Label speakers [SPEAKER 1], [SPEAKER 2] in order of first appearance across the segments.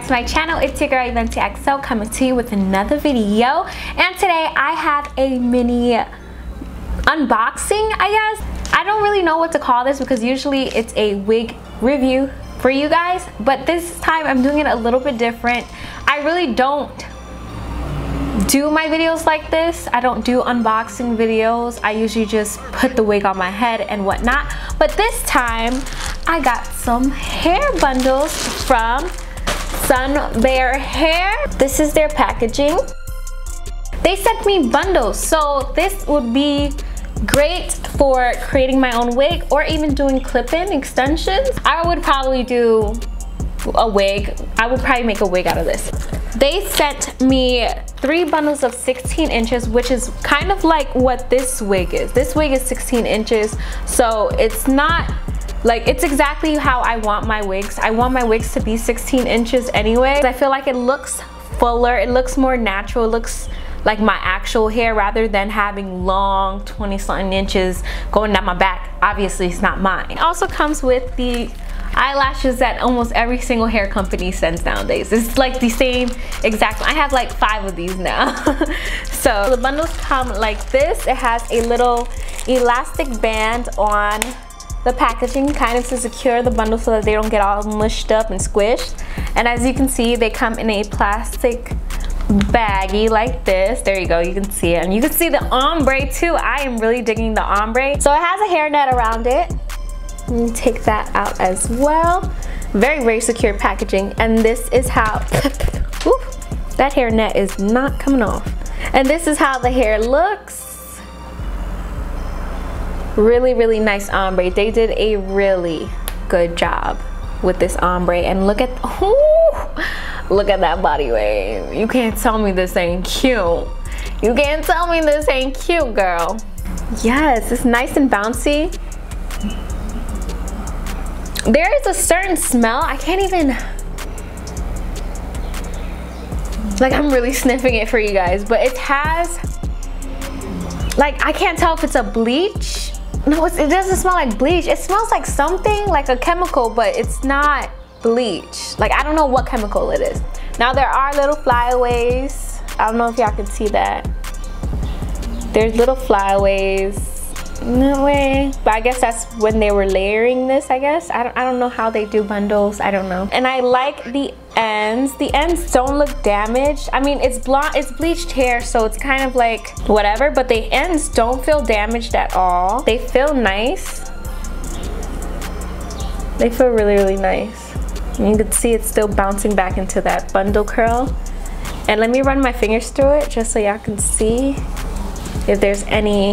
[SPEAKER 1] to my channel. It's your girl Venti XO coming to you with another video, and today I have a mini unboxing, I guess. I don't really know what to call this because usually it's a wig review for you guys, but this time I'm doing it a little bit different. I really don't do my videos like this. I don't do unboxing videos. I usually just put the wig on my head and whatnot, but this time I got some hair bundles from Sun Bear Hair. This is their packaging. They sent me bundles, so this would be great for creating my own wig or even doing clip-in extensions. I would probably do a wig. I would probably make a wig out of this. They sent me 3 bundles of 16 inches, which is kind of like what this wig is. This wig is 16 inches, so it's not like, it's exactly how I want my wigs. I want my wigs to be 16 inches anyway. I feel like it looks fuller, it looks more natural, it looks like my actual hair rather than having long 20-something inches going down my back. Obviously it's not mine. It also comes with the eyelashes that almost every single hair company sends nowadays. It's like the same exact. I have like 5 of these now. So the bundles come like this. It has a little elastic band on the packaging kind of to secure the bundle so that they don't get all mushed up and squished. And as you can see, they come in a plastic baggie like this. There you go, you can see it, and you can see the ombre too. I am really digging the ombre. So it has a hairnet around it. Let me take that out as well. Very, very secure packaging, and this is how that hairnet is not coming off. And this is how the hair looks. Really, really nice ombre. They did a really good job with this ombre, and look at look at that body wave. You can't tell me this ain't cute. You can't tell me this ain't cute, girl. Yes, it's nice and bouncy. There is a certain smell. I can't even, like, I'm really sniffing it for you guys, but it has, like, I can't tell if it's a bleach. No, it doesn't smell like bleach. It smells like something, like a chemical, but it's not bleach. Like, I don't know what chemical it is. Now there are little flyaways. I don't know if y'all can see that. There's little flyaways in that way, but I guess that's when they were layering this, I guess. I don't know how they do bundles. I don't know. And I like the ends. The ends don't look damaged. I mean, it's blonde, it's bleached hair, so it's kind of like whatever, but the ends don't feel damaged at all. They feel nice. They feel really, really nice. And you can see it's still bouncing back into that bundle curl. And let me run my fingers through it just so y'all can see if there's any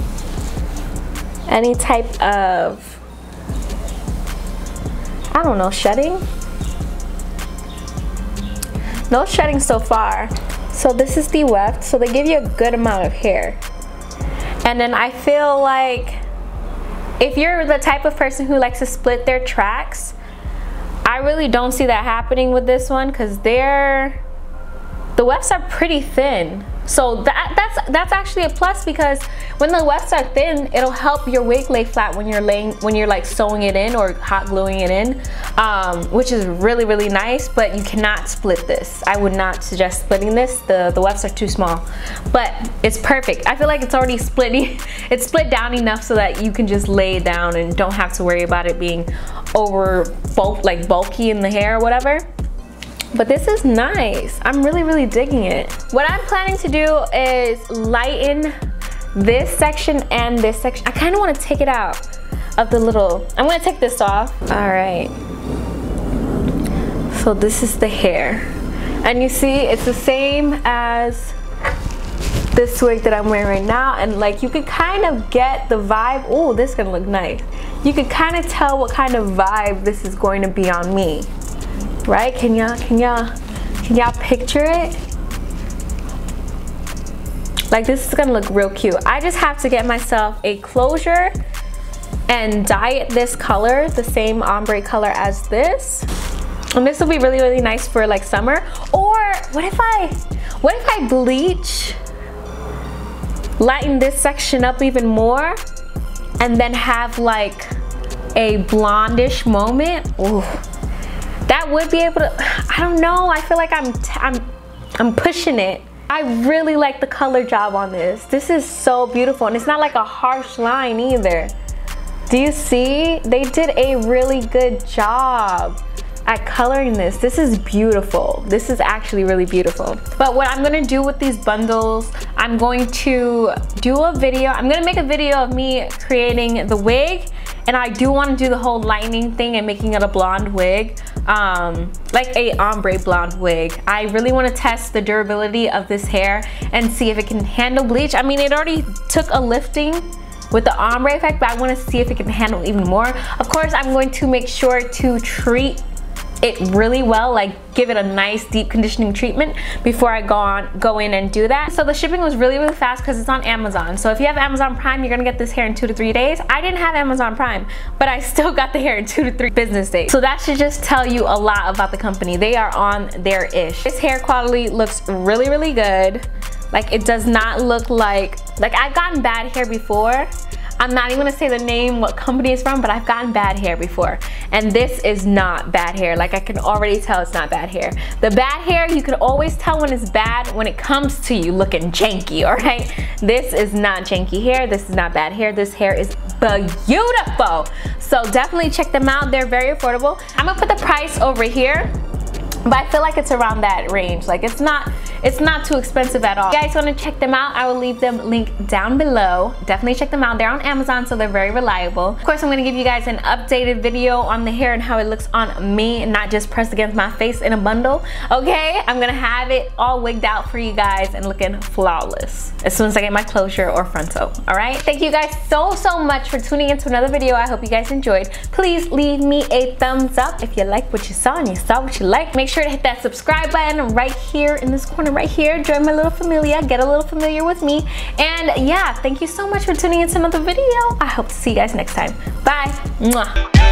[SPEAKER 1] type of, I don't know, shedding. No shedding so far. So this is the weft, so they give you a good amount of hair. And then I feel like if you're the type of person who likes to split their tracks, I really don't see that happening with this one because the wefts are pretty thin. So that's actually a plus, because when the wefts are thin, it'll help your wig lay flat when you're like sewing it in or hot gluing it in, which is really, really nice. But you cannot split this. I would not suggest splitting this. The wefts are too small, but it's perfect. I feel like it's already split. It's split down enough so that you can just lay it down and don't have to worry about it being bulky in the hair or whatever. But this is nice. I'm really, really digging it. What I'm planning to do is lighten this section and this section. I kind of want to take it out of the little, I'm going to take this off. All right. So this is the hair. And you see, it's the same as this wig that I'm wearing right now. And like, you could kind of get the vibe. Oh, this is going to look nice. You could kind of tell what kind of vibe this is going to be on me. Right? Can y'all picture it? Like, this is gonna look real cute. I just have to get myself a closure and dye it this color, the same ombre color as this. And this will be really, really nice for like summer. Or what if I bleach, lighten this section up even more, and then have like a blondish moment? Ooh. that would be able to, I don't know, I feel like I'm pushing it. I really like the color job on this. This is so beautiful, and it's not like a harsh line either. Do you see? They did a really good job at coloring this. This is beautiful. This is actually really beautiful. But what I'm gonna do with these bundles, I'm going to do a video. I'm gonna make a video of me creating the wig, and I do want to do the whole lightening thing and making it a blonde wig, like a ombre blonde wig. I really want to test the durability of this hair and see if it can handle bleach. I mean, it already took a lifting with the ombre effect, but I want to see if it can handle even more. Of course, I'm going to make sure to treat it really well, like give it a nice deep conditioning treatment before I go in and do that. So the shipping was really fast because it's on Amazon. So if you have Amazon Prime, you're gonna get this hair in 2 to 3 days. I didn't have Amazon Prime, but I still got the hair in 2 to 3 business days. So that should just tell you a lot about the company. They are on their ish. This hair quality looks really good. Like, it does not look like I've gotten bad hair before. I'm not even gonna say the name, what company it's from, but I've gotten bad hair before. And this is not bad hair. Like, I can already tell it's not bad hair. The bad hair, you can always tell when it's bad when it comes to you looking janky, all right? This is not janky hair. This is not bad hair. This hair is beautiful. So definitely check them out. They're very affordable. I'm gonna put the price over here, but I feel like it's around that range. Like, it's not too expensive at all. If you guys want to check them out, I will leave them linked down below. Definitely check them out. They're on Amazon, so they're very reliable. Of course, I'm going to give you guys an updated video on the hair and how it looks on me, and not just pressed against my face in a bundle. Okay, I'm going to have it all wigged out for you guys and looking flawless as soon as I get my closure or frontal. All right, thank you guys so much for tuning into another video. I hope you guys enjoyed. Please leave me a thumbs up if you like what you saw and you saw what you liked. Make sure to hit that subscribe button right here in this corner right here. Join my little familia, get a little familiar with me. And yeah, thank you so much for tuning into another video. I hope to see you guys next time. Bye. Mwah.